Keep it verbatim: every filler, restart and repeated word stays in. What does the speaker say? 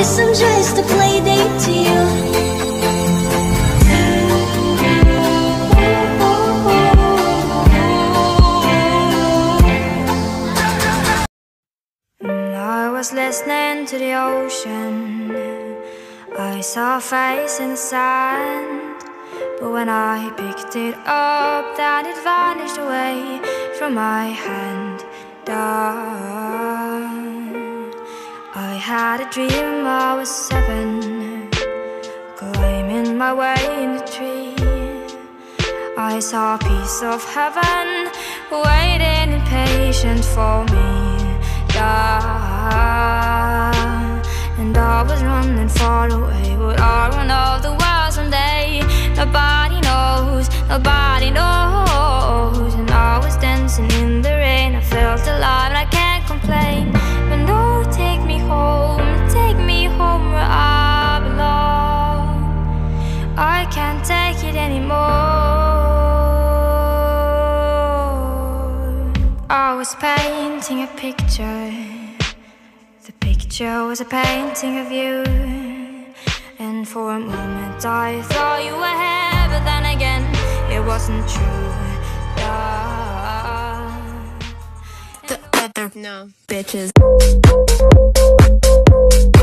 guess I'm just a play date to you. I was listening to the ocean. I saw a face in the sand, but when I picked it up, then it vanished away from my hand. Down. I had a dream I was seven, climbing my way in the tree. I saw a piece of heaven waiting impatient for me. And I was running far away, but I run all the world someday. Nobody knows, nobody knows. And I was dancing in the rain, I felt alive and I can't complain. But no, take me home, take me home where I belong. I can't take it anymore. I was painting a picture. The picture was a painting of you. And for a moment I thought you were here, but then again, it wasn't true. Yeah. The other no bitches.